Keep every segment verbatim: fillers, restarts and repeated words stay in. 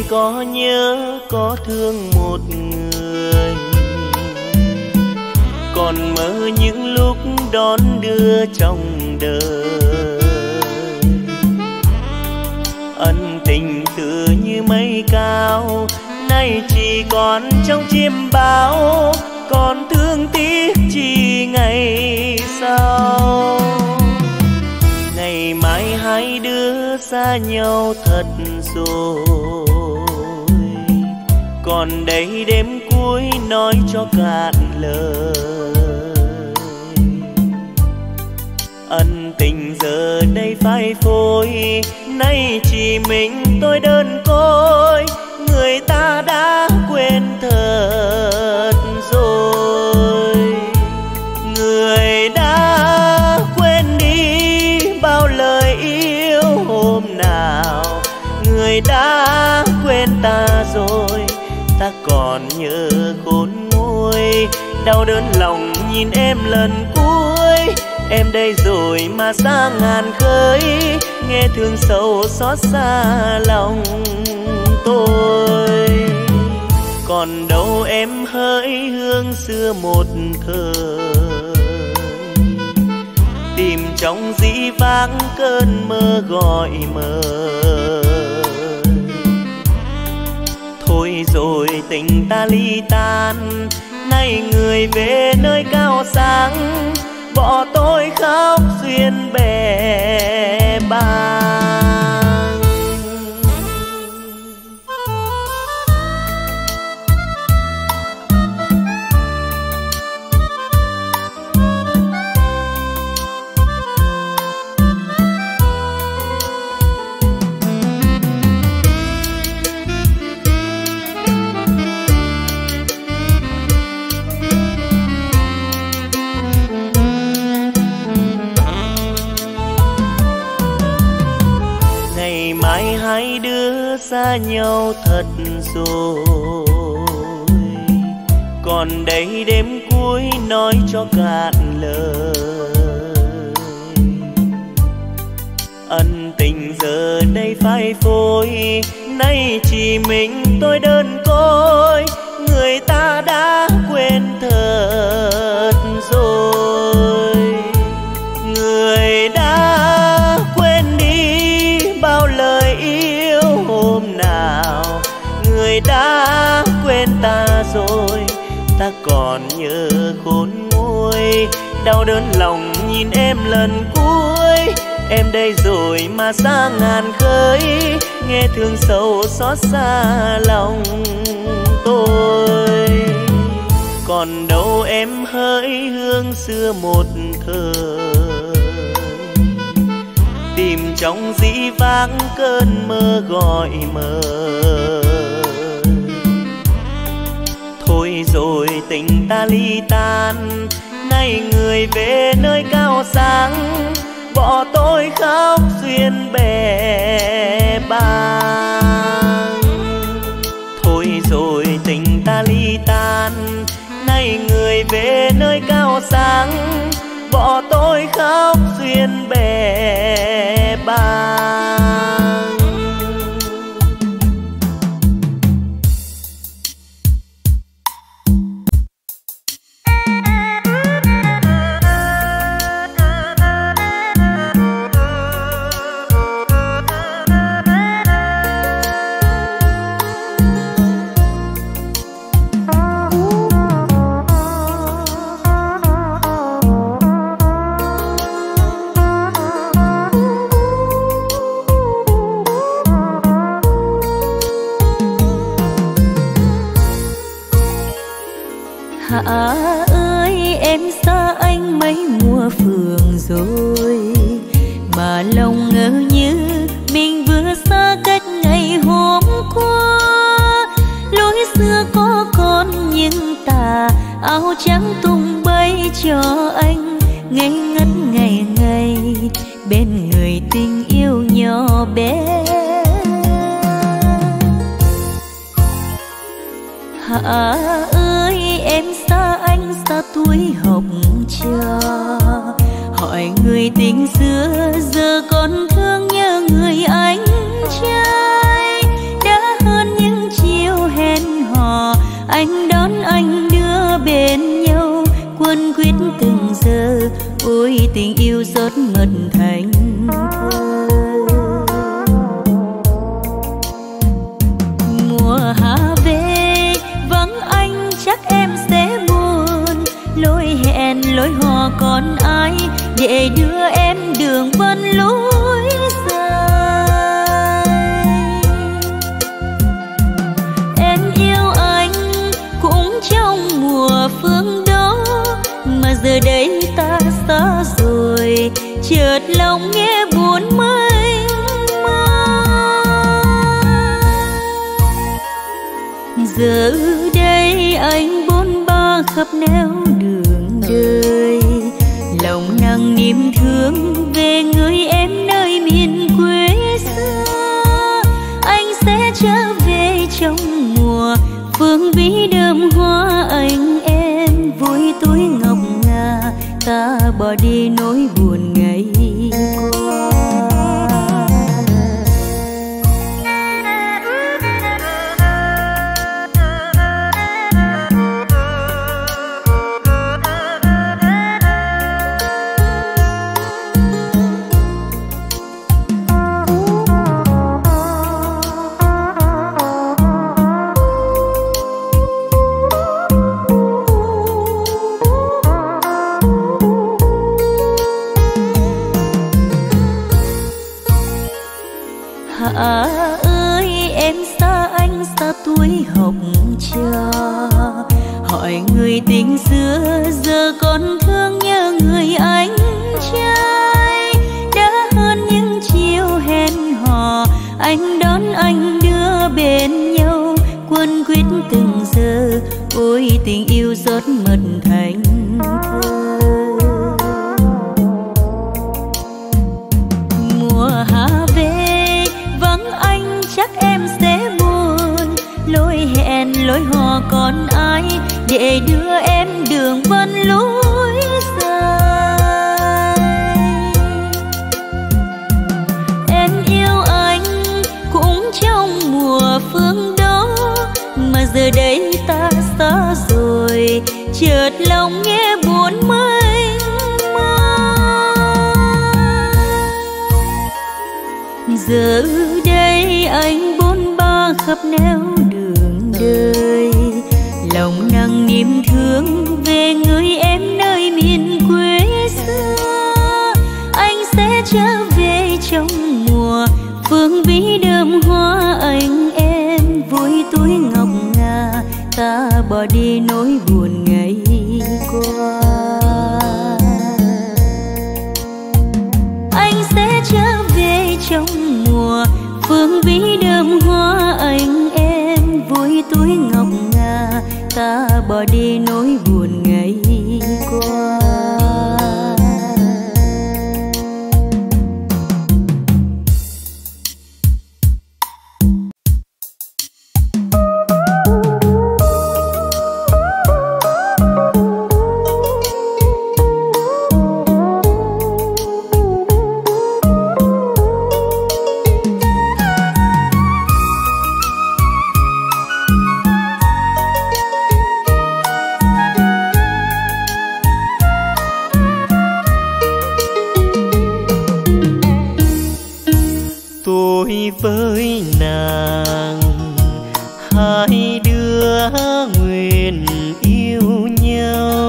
có nhớ có thương một người, còn mơ những lúc đón đưa trong đời. Ân tình tự như mây cao, nay chỉ còn trong chim bao, còn thương tiếc chi ngày sau. Ngày mai hai đứa xa nhau thật rồi, còn đây đêm cuối nói cho cạn lời. Ân tình giờ đây phai phôi, nay chỉ mình tôi đơn côi, người ta đã quên thật rồi. Người đã quên đi bao lời yêu hôm nào, người đã quên ta rồi, ta còn nhớ khôn nguôi. Đau đớn lòng nhìn em lần cuối, em đây rồi mà xa ngàn khơi, nghe thương sầu xót xa lòng tôi. Còn đâu em hỡi hương xưa một thời, tìm trong dĩ vãng cơn mơ gọi mơ. Thôi rồi tình ta ly tan, nay người về nơi cao sang, bỏ tôi khóc duyên bè bàng. Hai đứa xa nhau thật rồi, còn đây đêm cuối nói cho cạn lời. Ân tình giờ đây phai phôi, nay chỉ mình tôi đơn côi, người ta đã quên thật rồi. Người đã quên đi bao lời yêu hôm nào, người đã quên ta rồi, ta còn nhớ khôn nguôi. Đau đớn lòng nhìn em lần cuối, em đây rồi mà xa ngàn khơi, nghe thương sầu xót xa lòng tôi. Còn đâu em hỡi hương xưa một thời, tìm trong dĩ vãng cơn mơ gọi mơ. Thôi rồi tình ta ly tan, nay người về nơi cao sang, bỏ tôi khóc duyên bè bàng. Thôi rồi tình ta ly tan, nay người về nơi cao sang, bỏ tôi khóc duyên bè bàng. Hạ ơi em xa anh mấy mùa phường rồi, mà lòng ngỡ như mình vừa xa cách ngày hôm qua. Lối xưa có con nhưng tà áo trắng tung bay cho anh, ngây ngất ngày ngày bên người tình yêu nhỏ bé. Hạ ơi em xa anh xa tuổi học trò, hỏi người tình xưa giờ còn thương nhớ người anh trai đã hơn tình yêu rớt mất thành thơ. Mùa hạ về vắng anh chắc em sẽ buồn, lối hẹn lối hò còn ai để đưa em đường vẫn lối dài. Em yêu anh cũng trong mùa phương đó, mà giờ đây ta xa rồi, chợt lòng nghe buồn mênh mang. Giờ đây anh bôn ba khắp nẻo đường đời, lòng nặng niềm thương về người em nơi miền quê xưa. Anh sẽ trở về trong mùa phương vĩ đơm hoa, anh em vui tuổi ngọc ngà, ta bỏ đi nỗi buồn ngày qua. À ơi em xa anh xa tuổi học trò, hỏi người tình xưa giờ còn thương nhớ người anh trai. Đã hơn những chiều hẹn hò, anh đón anh đưa bên nhau, quân quyết từng giờ. Ôi tình yêu rớt mất thành thơ. Mùa hạ về anh chắc em sẽ buồn, lối hẹn lối hò còn ai để đưa em đường vẫn lối dài. Em yêu anh cũng trong mùa phương đó, mà giờ đây ta xa rồi, chợt lòng nghe buồn mênh mang. Giờ đây anh bôn ba khắp nẻo đường đời, lòng nặng niềm thương về người em nơi miền quê xưa. Anh sẽ trở về trong mùa phương vĩ đơm hoa, anh em vui tuổi ngọc ngà, ta bỏ đi nỗi buồn ngày qua. Anh sẽ trở về trong mùa phương vĩ đơm hoa, anh em vui tuổi ngọc ngà, ta bỏ đi nỗi buồn ngày qua. Với nàng hai đứa nguyện yêu nhau,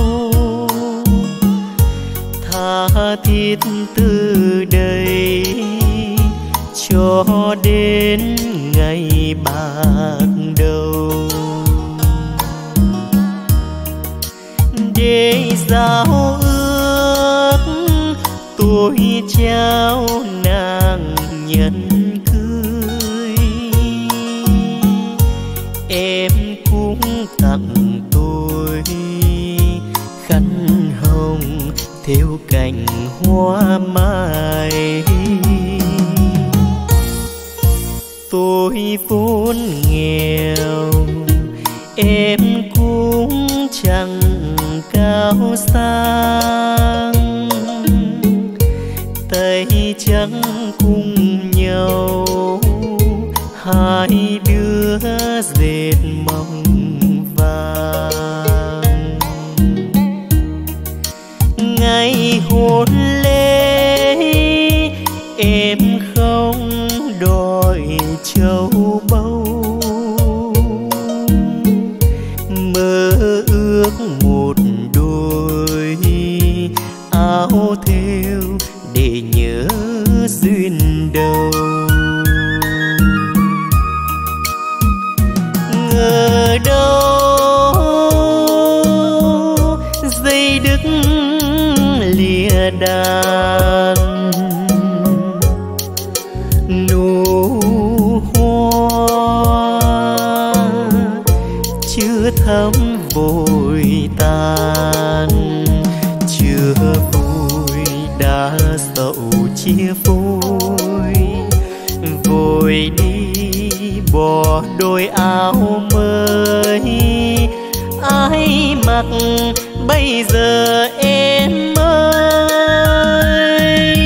tha thiết từ đây cho đến ngày bạc đầu, để giao ước tôi trao nàng nhân cưới. Em cũng tặng tôi khăn hồng thêu cành hoa mai. Tôi vốn nghèo, em cũng chẳng cao sang, tay trắng cùng nhau hai đứa dệt mong vàng. Ngày hôn vội tan. Chưa vui đã dẫu chia phôi, vội đi bỏ đôi áo mới. Ai mặc bây giờ em ơi?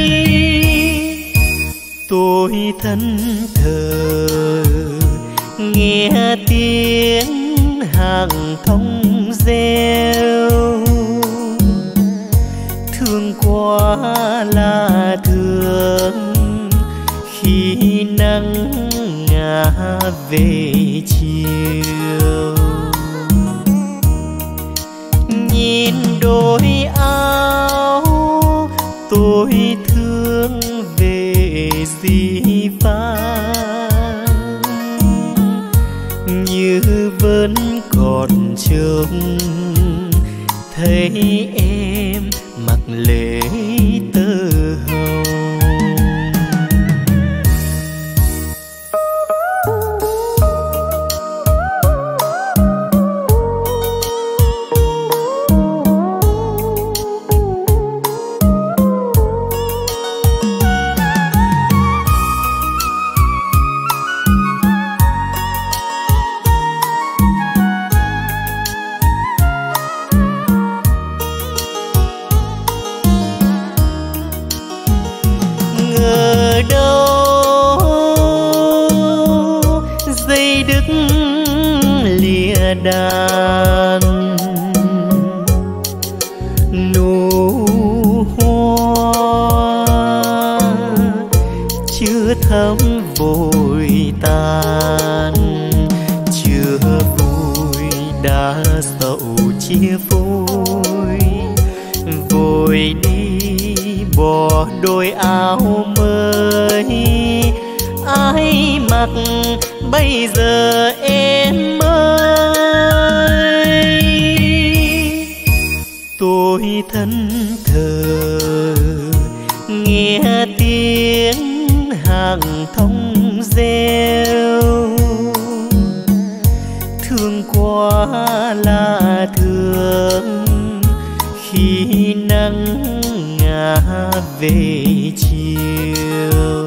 Tôi thân thờ nghe tiếng hàng thông reo, thương quá là thương khi nắng ngả về chiều. Nhìn đôi áo tôi thương về dĩ vãng, như vẫn còn trông thấy em mặc lễ tơ hồng. Đàn nụ hoa chưa thấm vội tan. Chưa vui đã dẫu chia phôi, vội đi bỏ đôi áo mới. Ai mặc bây giờ em ơi? Tôi thân thờ nghe tiếng hàng thông reo, thương quá là thương khi nắng ngả về chiều.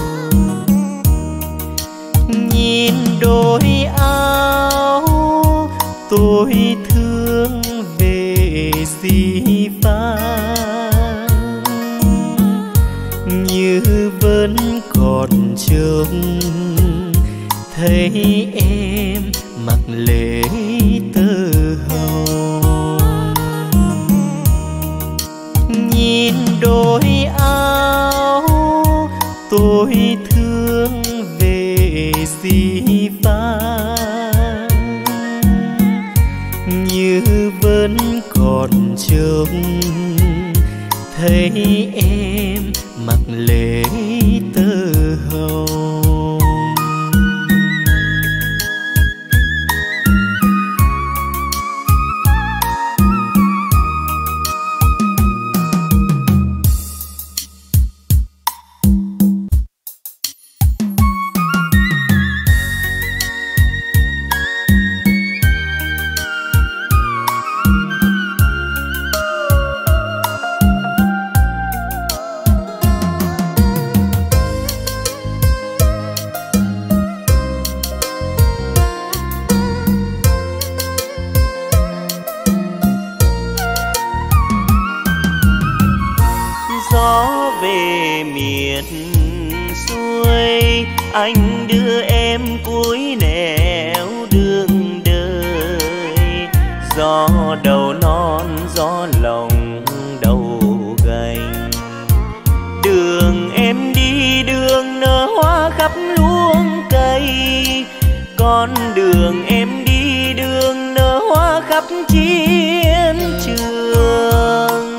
Nhìn đôi áo tôi thương về dĩ vãng, như vẫn còn trông thấy em mặc lễ tơ hồng. Nhìn đôi áo tôi thương về dĩ vãng, như vẫn còn trông thấy em mặc lễ tơ hồng. Gió về miền xuôi, anh đưa em cuối nẻo đường đời. Gió đầu non, gió lòng đầu gành. Đường em đi đường nở hoa khắp luống cây, con đường em đi đường nở hoa khắp chiến trường.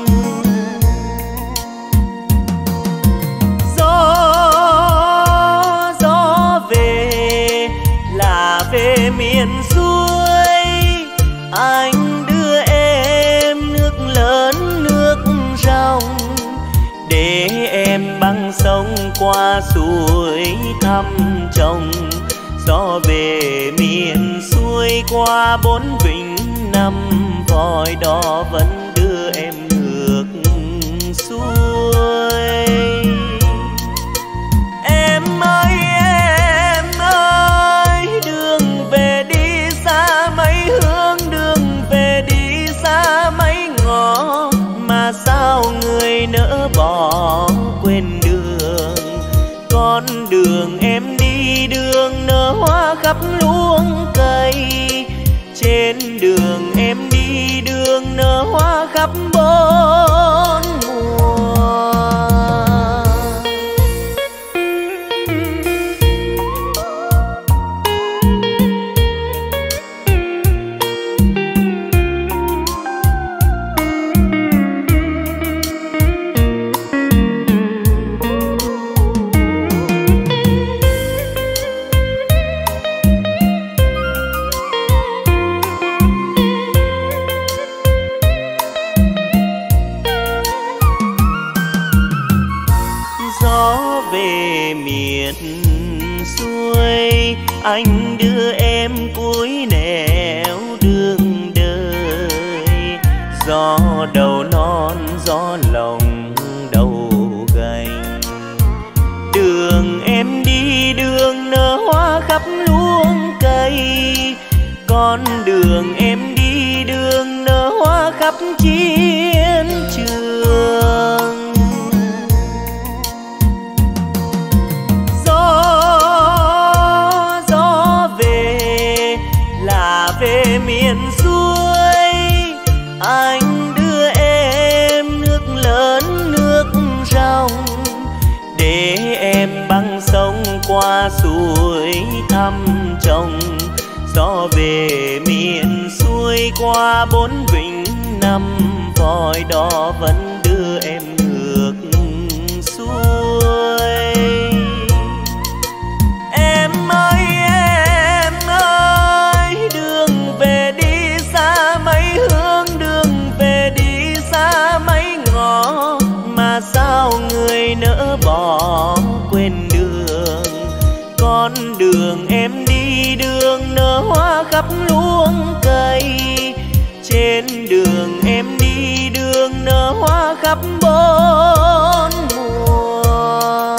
Về miền xuôi, anh đưa em nước lớn nước ròng, để em băng sông qua suối thăm chồng. Gió về miền xuôi qua bốn vịnh năm năm vòi đò vẫn đưa em ngược xuôi. Em ơi em ơi, đường về đi xa mấy hướng, đường về đi xa mấy ngõ, mà sao người nỡ bỏ quên đường. Con đường em đi đường nở hoa khắp luống cây, trên đường em đi đường nở hoa khắp bốn mùa. Anh đưa em cuối nẻo đường đời, gió đầu non gió lòng đầu gành. Đường em đi đường nở hoa khắp luống cây, con đường em đi đường nở hoa khắp chiến trường. Về miền xuôi anh đưa em nước lớn nước ròng, để em băng sông qua suối thăm chồng. Gió về miền xuôi qua bốn vịnh năm vòi đò vẫn đưa em ngược xuôi. Em ơi em ơi, đường về đi xa mấy hướng, đường về đi xa mấy ngõ, mà sao người nỡ bỏ quên đường. Con đường em đi đường nở hoa khắp luống cây, trên đường em đi đường nở hoa khắp bốn mùa.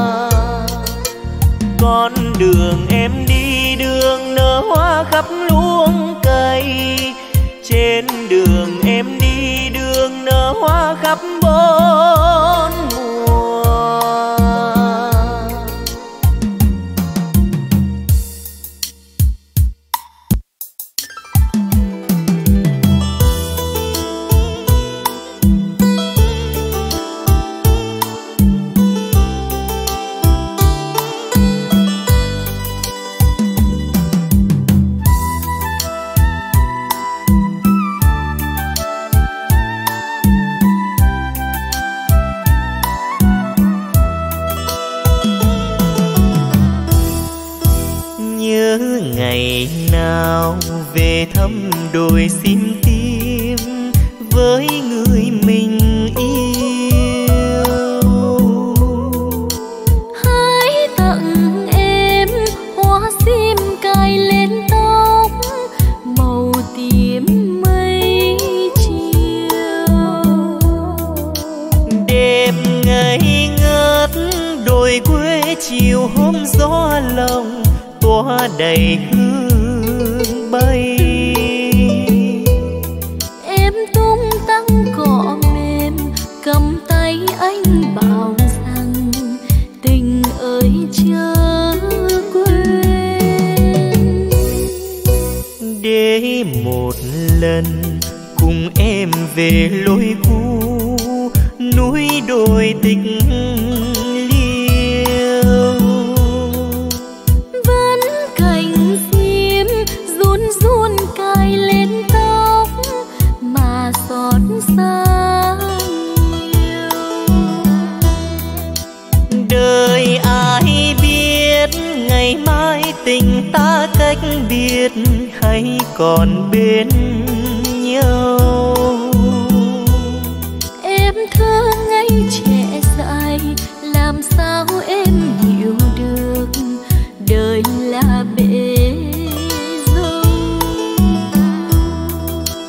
Con đường em đi đường nở hoa khắp luống cây, trên đường em đi đường nở hoa khắp bốn mùa. Ngày nào về thăm đồi xin tim với người mình yêu, hãy tặng em hoa sim cài lên tóc màu tím mây chiều. Đêm ngây ngất đồi quê chiều hôm gió lòng tỏa đầy hương bay. Em tung tăng cỏ mềm cầm tay anh bảo rằng tình ơi chớ quên. Để một lần cùng em về lối cũ núi đồi tịch tình ta cách biệt hay còn bên nhau. Em thơ ngây trẻ dại làm sao em hiểu được đời là bể dâu.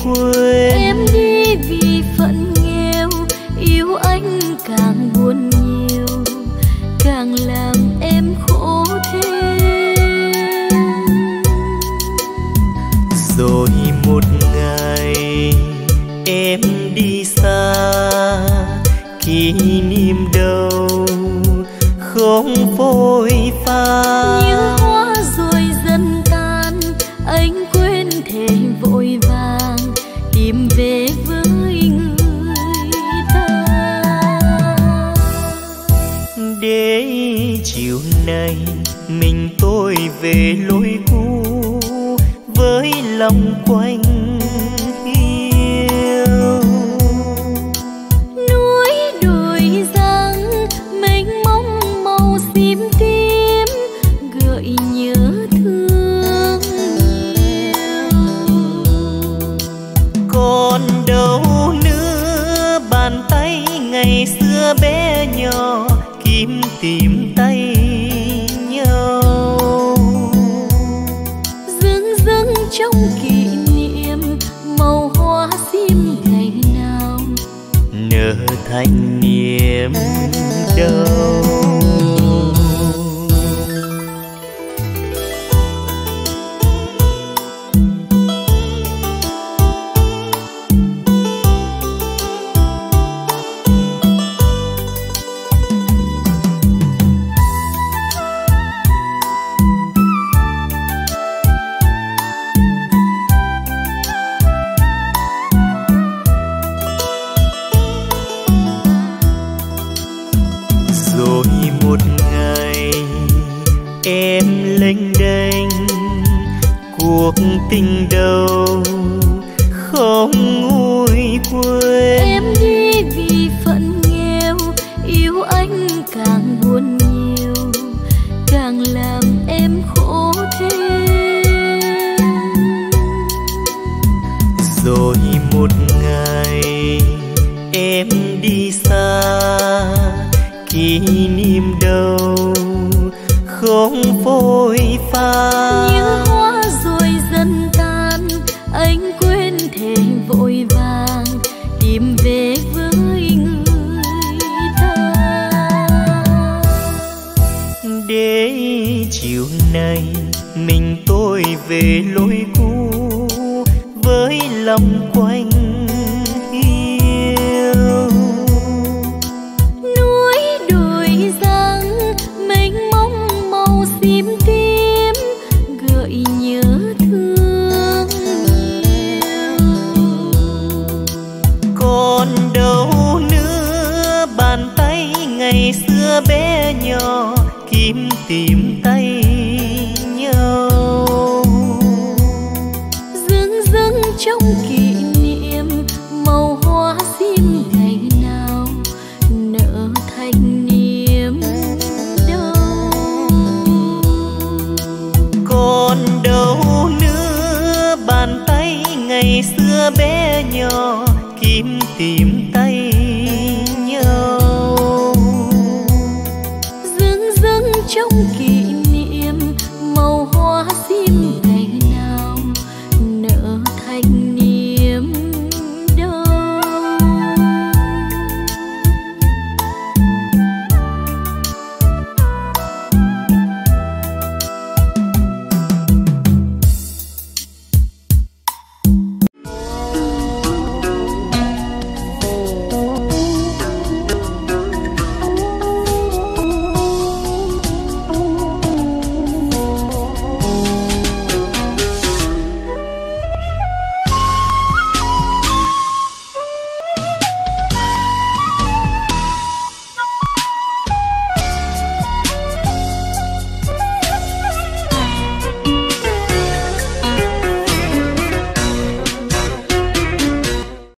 quên. Em đi vì phận nghèo, yêu anh càng buồn nhiều, càng làm em khổ thêm. Rồi một ngày em đi xa, kỷ niệm đâu không phôi pha. Như hoa rồi dần tan, anh quên thể vội vàng tìm về với người ta. Để chiều nay mình tôi về lối cũ, với lòng quanh hiu. Núi đồi giăng mênh mông màu xím tím, gợi nhớ thương nhiều. Còn đâu nữa bàn tay ngày xưa bé nhỏ, kiếm tìm tay nhau. Dưng dưng trong kỷ niệm màu hoa sim ngày nào nở thành niềm đau. Rồi một ngày em lênh đênh, cuộc tình đâu không nguôi quên. em đi vì phận nghèo, yêu anh càng buồn nhiều, càng làm em khổ thêm. Rồi một ngày em đi xa, kỷ niệm đâu không phôi pha. Như hoa rồi dần tan, anh quên thể vội vàng tìm về với người ta. Để chiều nay mình tôi về lối cũ, với lòng quanh hiu. Núi đồi giăng mênh mông màu xím tím, gợi nhớ thương nhiều. Còn đâu nữa, bàn tay ngày xưa bé nhỏ, kiếm tìm tay nhau. Dưng dưng trong kỷ niệm màu hoa sim ngày nào nở thành niềm đau. Rồi một ngày em đi xa, kỷ niệm đâu không phôi pha. Để chiều nay mình tôi về lối cũ, với lòng quanh hiu. Núi đồi giăng mênh mông màu xím tím, gợi nhớ thương. Còn đâu nữa, bàn tay ngày xưa bé nhỏ, kiếm tìm tay nhau. Dưng dưng trong kỷ niệm màu hoa sim ngày nào nở thành niềm đau. Còn đâu nữa, bàn tay ngày xưa bé nhỏ, kiếm tìm tay